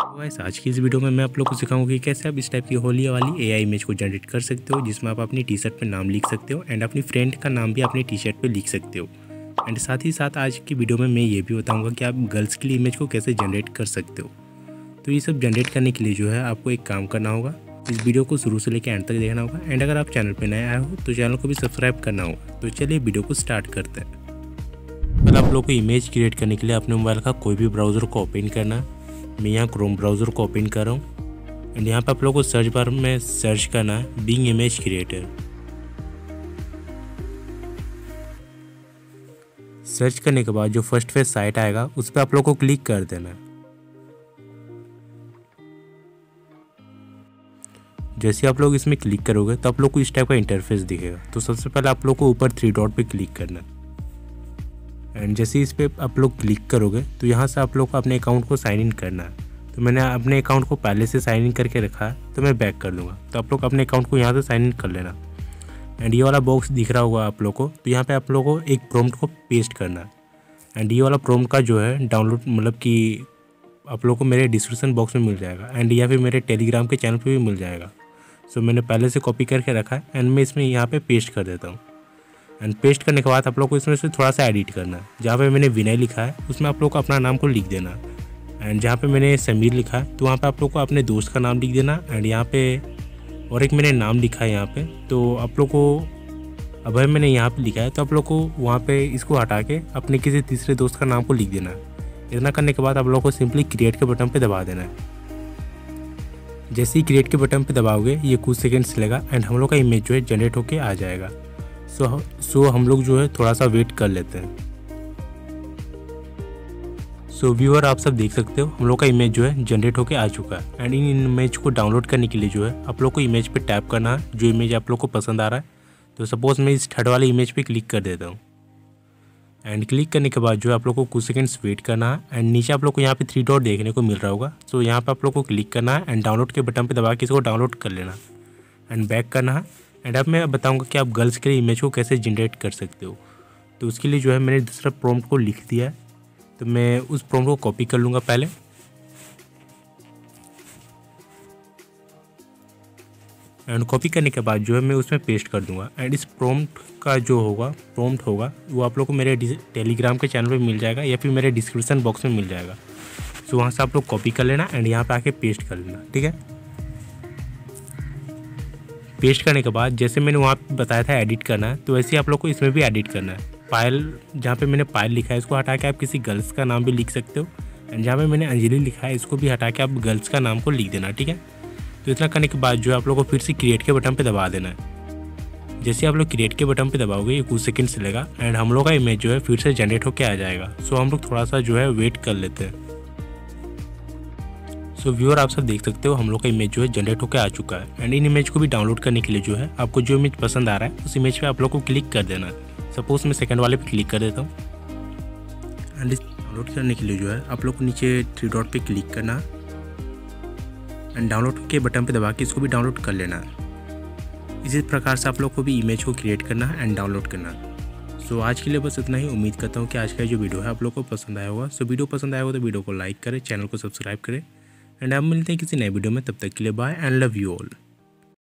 तो गाइस आज की इस वीडियो में मैं आप लोग को सिखाऊंगा कि कैसे आप इस टाइप की होली वाली एआई इमेज को जनरेट कर सकते हो, जिसमें आप अपनी टी शर्ट पर नाम लिख सकते हो एंड अपनी फ्रेंड का नाम भी अपनी टी शर्ट पर लिख सकते हो। एंड साथ ही साथ आज की वीडियो में मैं ये भी बताऊंगा कि आप गर्ल्स के लिए इमेज को कैसे जनरेट कर सकते हो। तो ये सब जनरेट करने के लिए जो है आपको एक काम करना होगा, इस वीडियो को शुरू से लेकर एंड तक देखना होगा। एंड अगर आप चैनल पर नए आए हो तो चैनल को भी सब्सक्राइब करना होगा। तो चलिए वीडियो को स्टार्ट करते हैं। पहले आप लोग को इमेज क्रिएट करने के लिए अपने मोबाइल का कोई भी ब्राउज़र को ओपन करना है। मैं यहाँ क्रोम ब्राउज़र को ओपन कर रहा हूँ एंड यहाँ पे आप लोगों को सर्च बार में सर्च करना है बिंग इमेज क्रिएटर। सर्च करने के बाद जो फर्स्ट पेज साइट आएगा उस पर आप लोगों को क्लिक कर देना है। जैसे आप लोग इसमें क्लिक करोगे तो आप लोग को इस टाइप का इंटरफेस दिखेगा। तो सबसे पहले आप लोग को ऊपर 3 डॉट पे क्लिक करना है एंड जैसे इस पर आप लोग क्लिक करोगे तो यहाँ से आप लोग को अपने अकाउंट को साइन इन करना है। तो मैंने अपने अकाउंट को पहले से साइन इन करके रखा है, तो मैं बैक कर दूंगा। तो आप लोग अपने अकाउंट को यहाँ से साइन इन कर लेना एंड ये वाला बॉक्स दिख रहा होगा आप लोग को। तो यहाँ पे आप लोग को एक प्रॉम्प्ट को पेस्ट करना है एंड ये वाला प्रॉम्प्ट का जो है डाउनलोड मतलब कि आप लोग को मेरे डिस्क्रिप्शन बॉक्स में मिल जाएगा एंड या फिर मेरे टेलीग्राम के चैनल पर भी मिल जाएगा। सो मैंने पहले से कॉपी करके रखा है एंड मैं इसमें यहाँ पर पेस्ट कर देता हूँ। एंड पेस्ट करने के बाद आप लोग को इसमें से थोड़ा सा एडिट करना है। जहाँ पे मैंने विनय लिखा है उसमें आप लोग को अपना नाम को लिख देना एंड जहाँ पे मैंने समीर लिखा है तो वहाँ पे आप लोग को अपने दोस्त का नाम लिख देना एंड यहाँ पे और एक मैंने नाम लिखा है यहाँ पे, तो आप लोग को अभय मैंने यहाँ पे लिखा है, तो आप लोग को वहाँ पे इसको हटा के अपने किसी तीसरे दोस्त का नाम को लिख देना है। इतना करने के बाद आप लोग को सिंपली क्रिएट के बटन पर दबा देना है। जैसे ही क्रिएट के बटन पर दबाओगे ये कुछ सेकेंड्स लेगा एंड हम लोग का इमेज जो है जनरेट होके आ जाएगा। सो हम लोग जो है थोड़ा सा वेट कर लेते हैं। सो व्यूअर आप सब देख सकते हो हम लोग का इमेज जो है जनरेट होके आ चुका है एंड इन इमेज को डाउनलोड करने के लिए जो है आप लोग को इमेज पे टैप करना है जो इमेज आप लोग को पसंद आ रहा है। तो सपोज मैं इस थर्ड वाले इमेज पे क्लिक कर देता हूँ एंड क्लिक करने के बाद जो है आप लोग को कुछ सेकंड्स वेट करना है एंड नीचे आप लोग को यहाँ पे 3 डॉट देखने को मिल रहा होगा। तो यहाँ पे आप लोग को क्लिक करना है एंड डाउनलोड के बटन पर दबा के इसको डाउनलोड कर लेना एंड बैक करना है। एंड अब मैं बताऊंगा कि आप गर्ल्स के लिए इमेज को कैसे जनरेट कर सकते हो। तो उसके लिए जो है मैंने दूसरा प्रॉम्प्ट को लिख दिया है, तो मैं उस प्रॉम्प्ट को कॉपी कर लूँगा पहले एंड कॉपी करने के बाद जो है मैं उसमें पेस्ट कर दूंगा एंड इस प्रॉम्प्ट का जो प्रॉम्प्ट होगा वो आप लोग को मेरे टेलीग्राम के चैनल पे मिल जाएगा या फिर मेरे डिस्क्रिप्शन बॉक्स में मिल जाएगा। तो वहाँ से आप लोग कॉपी कर लेना एंड यहाँ पे आके पेस्ट कर लेना, ठीक है। पेस्ट करने के बाद जैसे मैंने वहाँ पे बताया था एडिट करना है, तो वैसे ही आप लोग को इसमें भी एडिट करना है। पायल जहाँ पे मैंने पायल लिखा है इसको हटा के आप किसी गर्ल्स का नाम भी लिख सकते हो एंड जहाँ पे मैंने अंजलि लिखा है इसको भी हटा के आप गर्ल्स का नाम को लिख देना, ठीक है। तो इतना करने के बाद जो है आप लोग को फिर से क्रिएट के बटन पर दबा देना है। जैसे आप लोग क्रिएट के बटन पर दबाओगे ये कुछ सेकेंड चलेगा एंड हम लोग का इमेज जो है फिर से जनरेट होकर आ जाएगा। सो हम लोग थोड़ा सा जो है वेट कर लेते हैं। सो व्यूअर आप सब देख सकते हो हम लोग का इमेज जो है जनरेट होकर आ चुका है एंड इन इमेज को भी डाउनलोड करने के लिए जो है आपको जो इमेज पसंद आ रहा है उस इमेज पे आप लोग को क्लिक कर देना है। सपोज मैं सेकंड वाले पे क्लिक कर देता हूँ एंड डाउनलोड करने के लिए जो है आप लोग को नीचे 3 डॉट पे क्लिक करना एंड डाउनलोड के बटन पे दबा के इसको भी डाउनलोड कर लेना है। इसी प्रकार से आप लोग को भी इमेज को क्रिएट करना है एंड डाउनलोड करना है। सो आज के लिए बस इतना ही। उम्मीद करता हूँ कि आज का जो वीडियो है आप लोग को पसंद आया होगा। सो वीडियो पसंद आया होगा तो वीडियो को लाइक करें, चैनल को सब्सक्राइब करें एंड आप मिलते हैं किसी नए वीडियो में। तब तक के लिए bye and love you all.